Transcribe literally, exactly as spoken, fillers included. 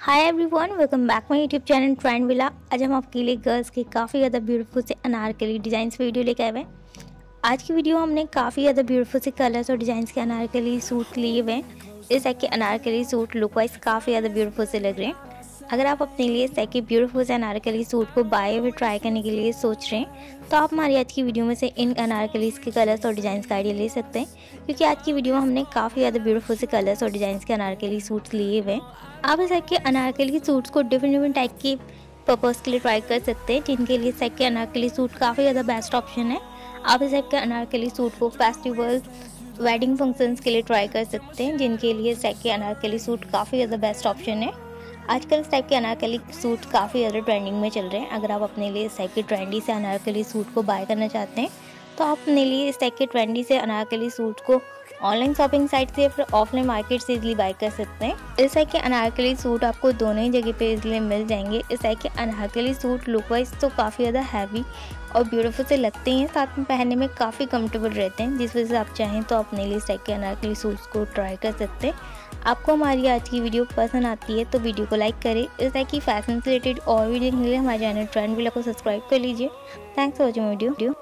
Hi everyone, welcome back my YouTube channel Trend Villa. आज हम आपके लिए गर्ल्स के काफ़ी ज़्यादा ब्यूटीफुल से अनारकली डिज़ाइंस वीडियो लेकर आए हुए हैं। आज की वीडियो हमने काफ़ी ज़्यादा ब्यूटीफुल से कलर्स और डिज़ाइंस के अनारकली सूट लिए हुए हैं। इस टाइप के अनारकली सूट लुक वाइज काफ़ी ज़्यादा ब्यूटीफुल से लग रहे हैं। अगर आप अपने लिए इस टाइप के ब्यूटीफुल से अनारकली सूट को बाय और ट्राई करने के लिए सोच रहे हैं तो आप हमारी आज की वीडियो में से इन अनारकलीज के कलर्स और डिज़ाइंस का आइडिया ले सकते हैं, क्योंकि आज की वीडियो में हमने काफ़ी ज़्यादा ब्यूटीफुल से कलर्स और डिज़ाइंस के अनारकली सूट्स लिए हुए हैं। आप इस टाइप के अनारकली सूट्स को डिफरेंट डिफरेंट टाइप के पर्पज़ के लिए ट्राई कर सकते हैं, जिनके लिए इस टाइप के अनारकली सूट काफ़ी ज़्यादा बेस्ट ऑप्शन है। आप इस टाइप के अनारकली सूट को फेस्टिवल वेडिंग फंक्शंस के लिए ट्राई कर सकते हैं, जिनके लिए इस टाइप के अनारकली सूट काफ़ी ज़्यादा बेस्ट ऑप्शन है। आजकल इस टाइप के अनारकली सूट काफ़ी ज़्यादा ट्रेंडिंग में चल रहे हैं। अगर आप अपने लिए इस टाइप के ट्रेंडी से अनारकली सूट को बाय करना चाहते हैं तो आप अपने लिए इस टाइप के ट्रेंडी से अनारकली सूट को ऑनलाइन शॉपिंग साइट से या फिर ऑफलाइन मार्केट से इजीली बाय कर सकते हैं। इस टाइप के अनारकली सूट आपको दोनों ही जगह पे इजीली मिल जाएंगे। इस टाइप के अनारकली सूट लुक वाइज तो काफ़ी ज़्यादा हैवी और ब्यूटीफुल से लगते हैं, साथ में पहनने में काफ़ी कंफर्टेबल रहते हैं, जिस वजह से आप चाहें तो अपने लिए इस टाइप के अनारकली सूट्स को ट्राई कर सकते हैं। आपको हमारी आज की वीडियो पसंद आती है तो वीडियो को लाइक करें। इस टाइप की फैशन से रिलेटेड और वीडियो के लिए हमारे चैनल ट्रेंड विला को सब्सक्राइब कर लीजिए। Thanks for watching video.